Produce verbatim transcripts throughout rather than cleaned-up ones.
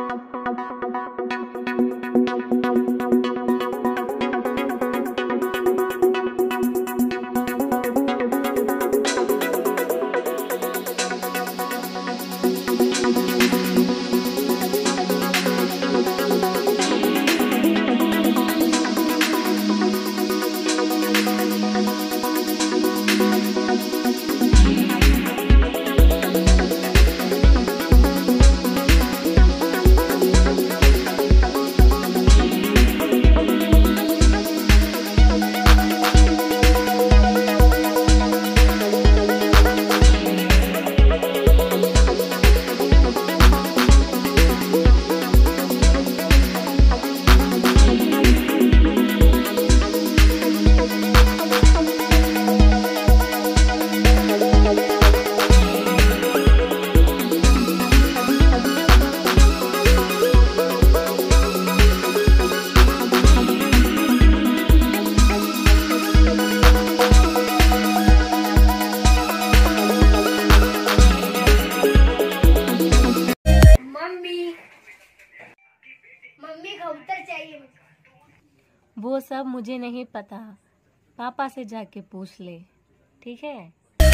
वो सब मुझे नहीं पता, पापा से जाके पूछ ले, ठीक है?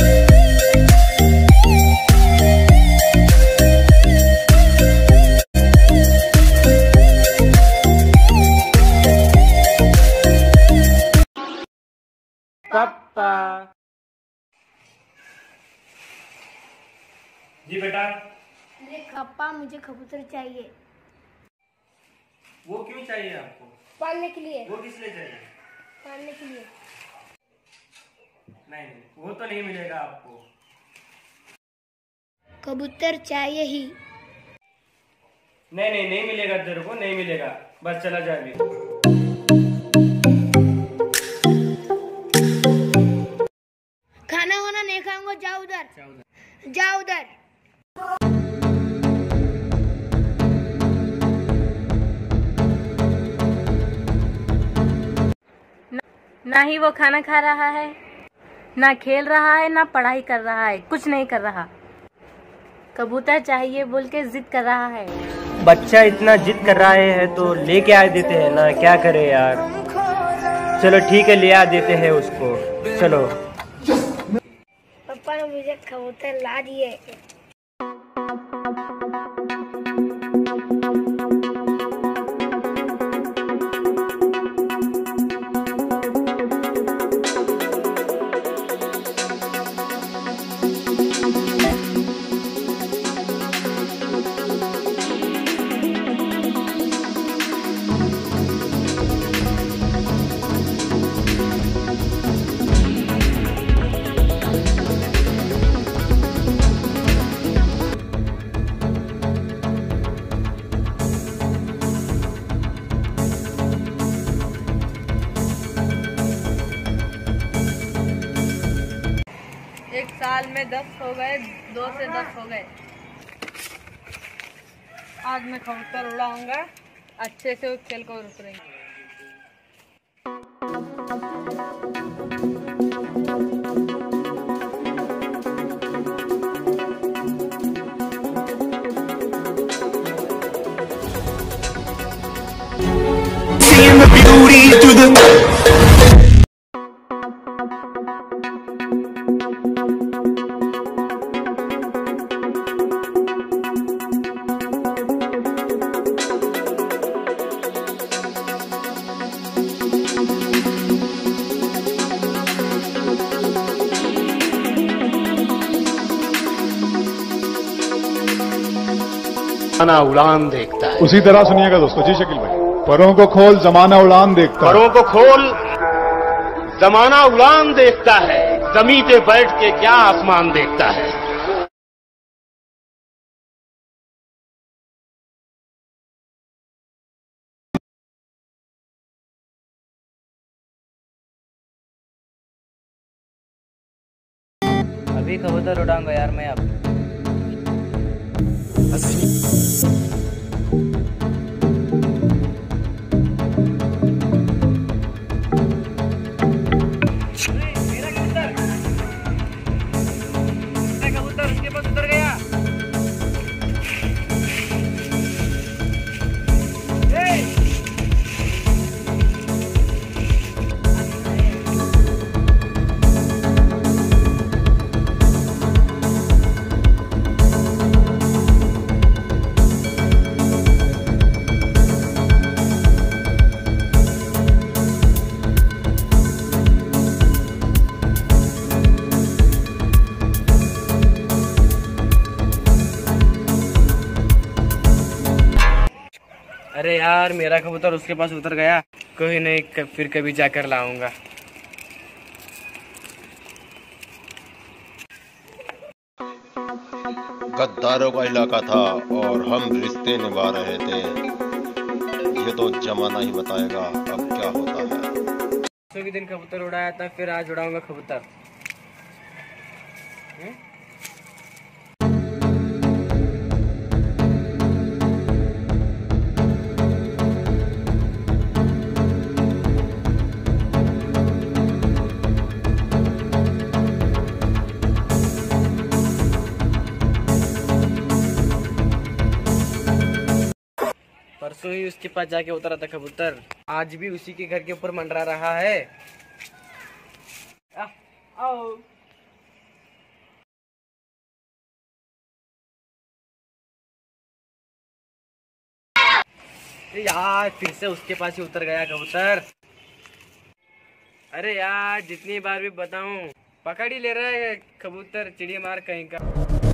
पापा जी बेटा। पापा मुझे कबूतर चाहिए। वो क्यों चाहिए आपको? पालने के लिए। वो किस लिए चाहिए? पालने के लिए। नहीं नहीं, वो तो नहीं मिलेगा आपको। कबूतर चाहिए ही। नहीं नहीं नहीं मिलेगा तेरे को, नहीं मिलेगा, बस चला जा अभी। खाना वाना नहीं खाऊंगा, जाओ उधर, जाओ उधर। ना ही वो खाना खा रहा है, ना खेल रहा है, ना पढ़ाई कर रहा है, कुछ नहीं कर रहा। कबूतर चाहिए बोल के जिद कर रहा है। बच्चा इतना जिद कर रहा है तो लेके आ देते हैं ना, क्या करे यार। चलो ठीक है, ले आ देते हैं उसको, चलो। पापा ने मुझे कबूतर ला दिए। एक साल में दस हो गए, दो से दस हो गए। आज मैं कबूतर उड़ाऊंगा, अच्छे से उस खेल को उतरेंगे। Seeing the beauty through the जमाना उड़ान देखता है। उसी तरह सुनिएगा दोस्तों। जी शकील भाई। परों को खोल जमाना उड़ान देखता है। परों को खोल जमाना उड़ान देखता है, जमीन पे बैठ के क्या आसमान देखता है। अभी कबूतर उड़ाऊंगा यार मैं अब। अरे यार मेरा कबूतर उसके पास उतर गया, कोई नहीं, फिर कभी जाकर लाऊंगा। गद्दारों का इलाका था और हम रिश्ते निभा रहे थे, ये तो जमाना ही बताएगा अब क्या होता है। परसों के दिन कबूतर उड़ाया था, फिर आज उड़ाऊंगा कबूतर। परसों ही उसके पास जाके उतरा था कबूतर, आज भी उसी के घर के ऊपर मंडरा रहा है। आ, आओ। यार फिर से उसके पास ही उतर गया कबूतर। अरे यार जितनी बार भी बताऊं, पकड़ ही ले रहा है कबूतर, चिड़िया मार कहीं का।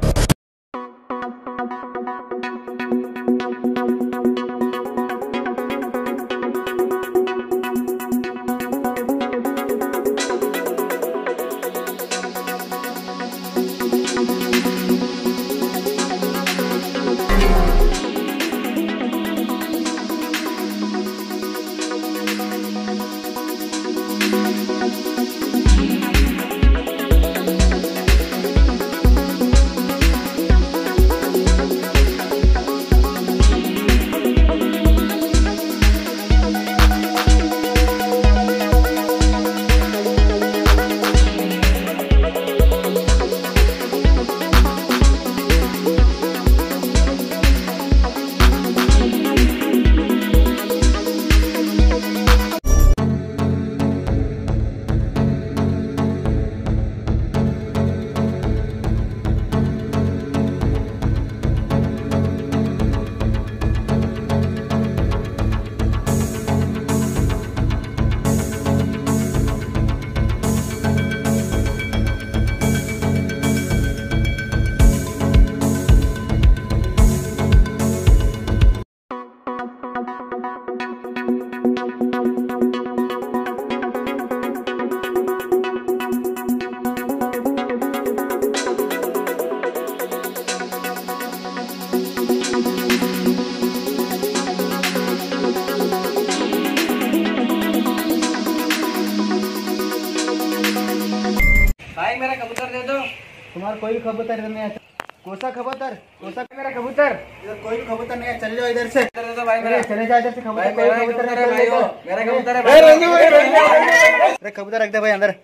भाई मेरा कबूतर दे दो। तुम्हारा कोई भी कबूतर इधर नहीं है। कोसा कबूतर, कोसा मेरा कबूतर, इधर कोई भी कबूतर नहीं है, चले जाओ इधर से। दे दो भाई मेरा, चले जाओ इधर से। कबूतर कोई कबूतर है भाई, मेरा कबूतर है भाई। अरे कबूतर रख दे भाई अंदर।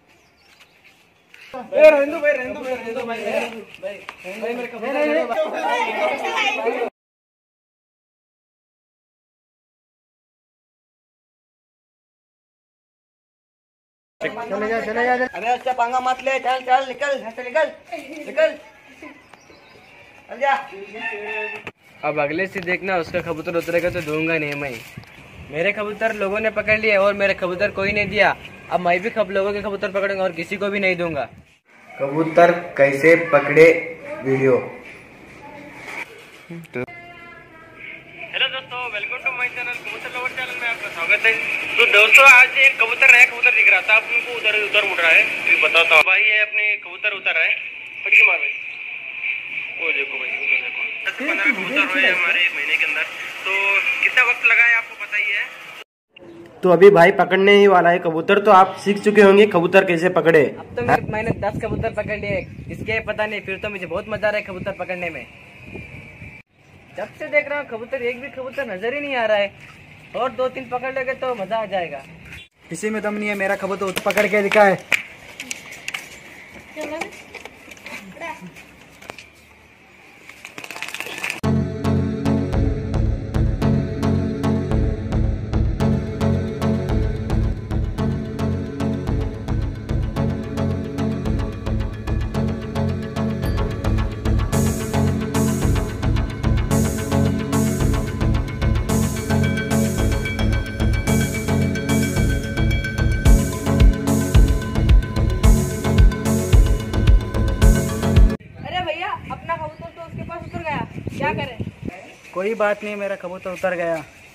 ए रहंदू भाई, रहंदू भाई, दे दो भाई भाई भाई मेरा कबूतर। चले जा चले जा। अरे अच्छा पंगा मत ले, चल चल निकल, यहाँ से निकल निकल, चल जा। अब अगले से देखना उसका कबूतर उतरेगा तो दूंगा नहीं मैं। मेरे कबूतर लोगों ने पकड़ लिए और मेरे कबूतर कोई नहीं दिया, अब मैं भी खब लोगों के कबूतर पकड़ूंगा और किसी को भी नहीं दूंगा। कबूतर कैसे पकड़े वीडियो। हेलो दोस्तों, वेलकम टू माय चैनल कबूतर लवर चैनल में आपका स्वागत है। तो दोस्तों आज एक कबूतर नया कबूतर दिख रहा था, आप उनको उधर उधर उड़ रहा है, फिर बताता हूँ भाई। ये अपने कबूतर उतर है, फटके मार भाई, वो देखो भाई, उधर देखो। दस पंद्रह कबूतर हुए हमारे महीने के अंदर, तो कितना वक्त लगा है आपको पता ही है। तो अभी भाई पकड़ने ही वाला है कबूतर, तो आप सीख चुके होंगे कबूतर कैसे पकड़े। अब तो मैं, मैंने दस कबूतर पकड़ लिए, इसके पता नहीं, फिर तो मुझे बहुत मजा आ रहा है कबूतर पकड़ने में। जब से देख रहा हूँ कबूतर, एक भी कबूतर नजर ही नहीं आ रहा है, और दो तीन पकड़ लेंगे तो मजा आ जाएगा। किसी में दम नहीं है, मेरा कबूतर पकड़ के दिखा है। अपना कबूतर तो उसके पास उतर गया, क्या करें? कोई बात नहीं, मेरा कबूतर उतर गया।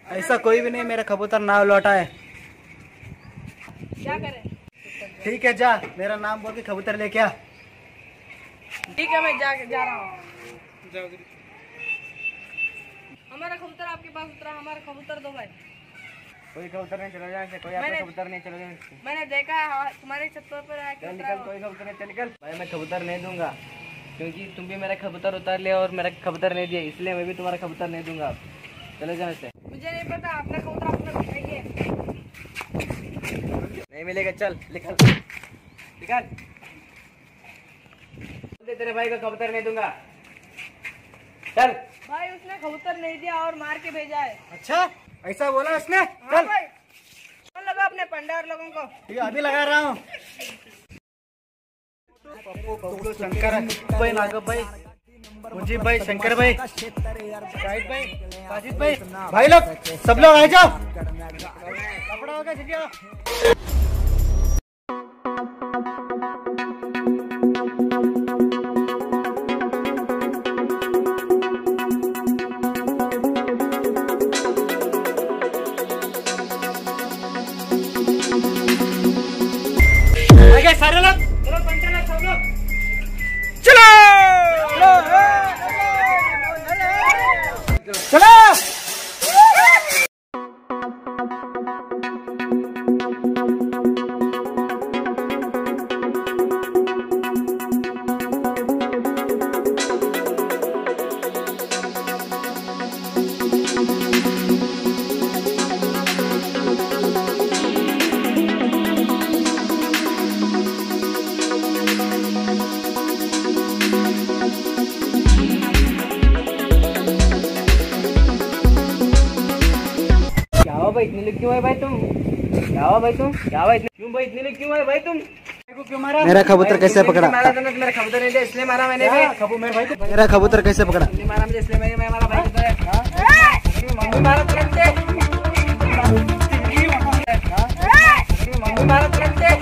ऐसा कोई भी नहीं मेरा कबूतर ना लौटा है। क्या करें? ठीक है जा, मेरा नाम बोल के कबूतर लेके आ। ठीक है, मैं जा जा रहा हूँ। हमारा कबूतर आपके पास उतरा, हमारा कबूतर दो भाई। कोई कबूतर नहीं चला जाए, कोई मैंने- आपका कबूतर नहीं चला जाए। मैंने देखा है तुम्हारे छत पर आके चल उतरा निकल, हो। कोई कबूतर नहीं, चल निकल। भाई मैं कबूतर नहीं दूंगा, क्योंकि तुम भी मेरा कबूतर उतार लिया और मेरा कबूतर नहीं दिया, इसलिए मैं भी तुम्हारा कबूतर नहीं दूंगा। चले जाओ इससे। मुझे नहीं पता, अपना कबूतर अपना बताइए। नहीं मिलेगा, चल निकल निकल। तेरे भाई का कबूतर नहीं दूंगा, चल। भाई उसने कबूतर नहीं दिया और मार के भेजा है। अच्छा ऐसा बोला उसने? हाँ चल भाई, फोन लगा अपने पंडार लोगों को। ठीक है, अभी लगा रहा हूँ। पप्पू शंकर भाई, नागप भाई, मुंजी भाई, शंकर भाई, शाहिद भाई, साजिद भाई, भाई लोग सब लोग आ जाओ। कपड़ा होगा झिझिया। सारे लोग चलो, पंचायत लोग, सब लोग चलो चलो। भाई इतने लिख क्यों है भाई तुम? क्या हुआ भाई तुम? क्या हुआ इतने क्यों भाई इतने लिख क्यों है भाई तुम? क्यों मारा? मेरा कबूतर कैसे पकड़ा? मारा तो मेरा कबूतर नहीं दिया, इसलिए मारा मैंने भी। कबूतर मेरे भाई को मेरा कबूतर कैसे पकड़ा? मारा मुझे, इसलिए मैं मारा भाई को। मम्मी मारा तुरंत से, मम्मी मारा तुरंत से।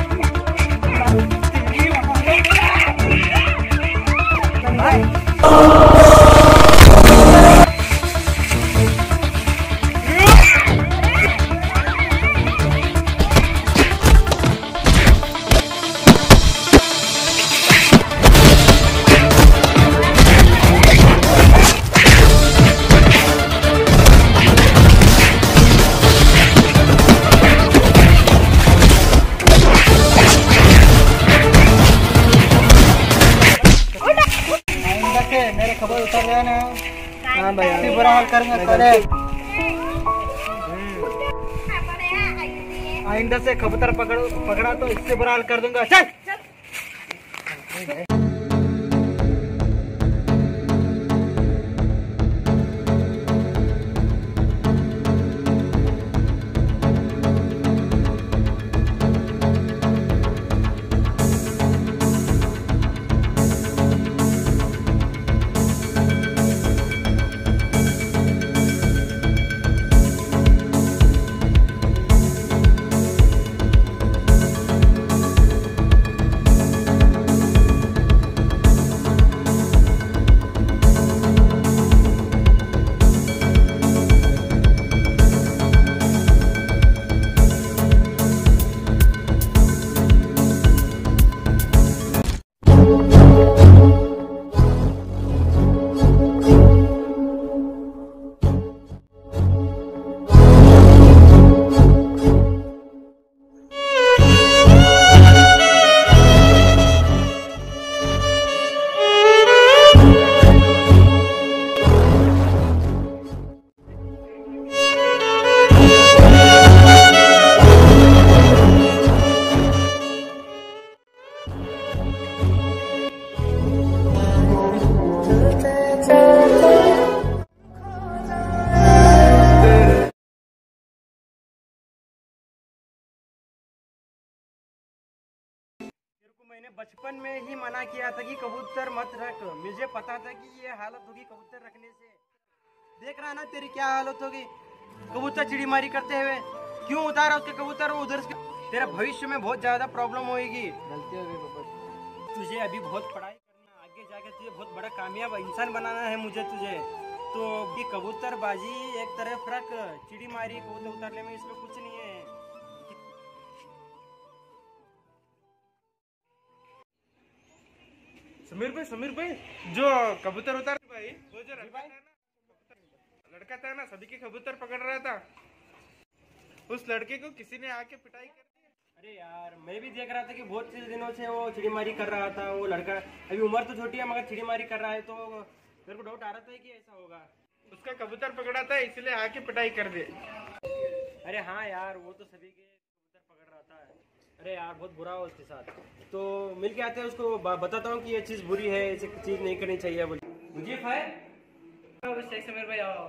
मेरे खबर उतर रहे ना। हाँ भाई, बुरा हाल करेंगे साले। आइंदा से कबूतर पकड़ो पकड़ा तो इससे बुरा हाल कर दूंगा। चल मैंने बचपन में ही मना किया था कि कबूतर मत रख। मुझे पता था कि ये हालत होगी कबूतर रखने से। देख रहा ना तेरी क्या हालत होगी कबूतर चिड़ीमारी करते हुए। क्यों उतारा उसके कबूतर उधर से? तेरा भविष्य में बहुत ज्यादा प्रॉब्लम होगी। गलती हो गई पापा। तुझे अभी बहुत पढ़ाई करना, आगे जाके तुझे बहुत बड़ा कामयाब इंसान बनाना है मुझे तुझे। तो ये कबूतरबाजी एक तरफ रख, चिड़ी मारी कबूतर उतारने में इसमें कुछ नहीं है। समीर भाई समीर भाई जो कबूतर उतार भाई, वो जो लड़का था ना लड़का था ना सभी के कबूतर पकड़ रहा था, उस लड़के को किसी ने आके पिटाई कर दी। अरे यार मैं भी देख रहा था कि बहुत से दिनों से वो चिड़ीमारी कर रहा था वो लड़का। अभी उम्र तो छोटी है मगर चिड़ीमारी कर रहा है, तो मेरे को डाउट आ रहा था कि ऐसा होगा। उसका कबूतर पकड़ा था इसलिए आके पिटाई कर दे। अरे हाँ यार वो तो सभी के कबूतर पकड़ रहा था। अरे यार बहुत बुरा हो उसके साथ, तो मिल के आते हैं उसको बताता हूँ कि ये चीज़ बुरी है, ऐसी चीज़ नहीं करनी चाहिए बोली। मुझे फायर समीर भाई आओ।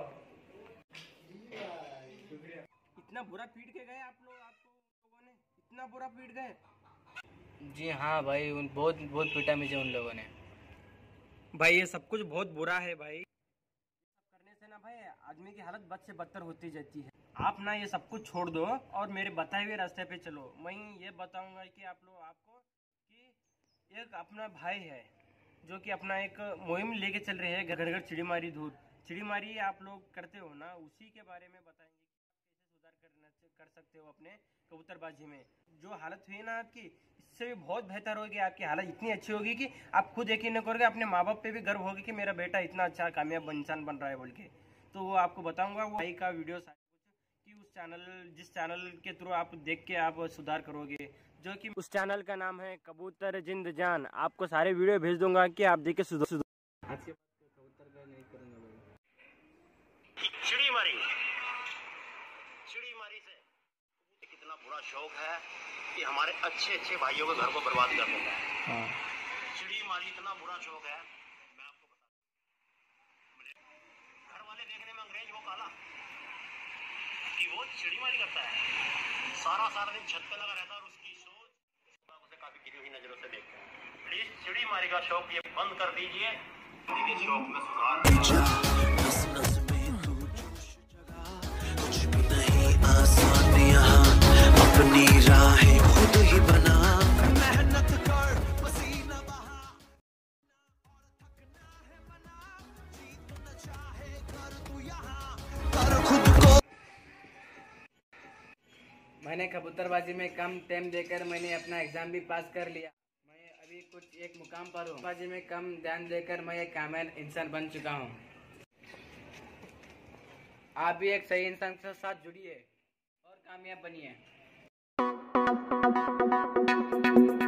इतना बुरा पीट के गए आप लोग, आपको लोगों ने इतना बुरा पीट गए? जी हाँ भाई, उन बहुत बहुत पीटा मुझे उन लोगों ने। भाई ये सब कुछ बहुत बुरा है भाई, सब करने से ना भाई आदमी की हालत बद से बदतर होती जाती है। आप ना ये सब कुछ छोड़ दो और मेरे बताए हुए रास्ते पे चलो। मैं ये बताऊंगा कि आप लोग आपको कि एक अपना भाई है जो कि अपना एक मुहिम लेके चल रहे हैं, घर घर चिड़ीमारी दूर चिड़ीमारी आप लोग करते हो ना, उसी के बारे में बताएंगे कि आप कैसे सुधार करना कर सकते हो अपने कबूतरबाजी में। जो हालत हुई ना आपकी, इससे भी बहुत बेहतर होगी। आपकी हालत इतनी अच्छी होगी कि आप खुद यकीन न करोगे, अपने माँ बाप पे भी गर्व होगी कि मेरा बेटा इतना अच्छा कामयाब इंसान बन रहा है बोल के। तो वो आपको बताऊंगा वो भाई का वीडियो कि उस चैनल जिस चैनल के थ्रू आप देख के आप सुधार करोगे, जो कि उस चैनल का नाम है कबूतर जिंद जान। आपको सारे वीडियो भेज दूंगा कि आप देख के सुधार सुधार। आज के बाद कबूतर का नहीं करूंगा भाई। चिड़ी मारी चिड़ी मारी से कितना बुरा शौक है कि हमारे अच्छे अच्छे भाइयों के घर को बर्बाद कर देता है। हाँ। चिड़ी मारी इतना बुरा शौक है, मैं आपको बता, घर वाले देखने में अंग्रेज वो काला कि वो चिड़ी मारी करता है, सारा सारा दिन छत पे लगा रहता है और उसकी सोच उसे काफी गिरी हुई नजरों से देखते हैं। प्लीज चिड़ी मारी का शौक ये बंद कर दीजिए, इस शौक में सुधार। अपनी राहें खुद ही बना, मेहनत कर पसीना बहा, और थकना है मना, जीतना चाहे कर तू यहाँ कर खुद को। मैंने कबूतरबाजी में कम टाइम देकर मैंने अपना एग्जाम भी पास कर लिया। मैं अभी कुछ एक मुकाम पर हूँ। बाजी में कम ध्यान देकर मैं एक कामयाब इंसान बन चुका हूँ। आप भी एक सही इंसान के साथ जुड़िए और कामयाब बनिए।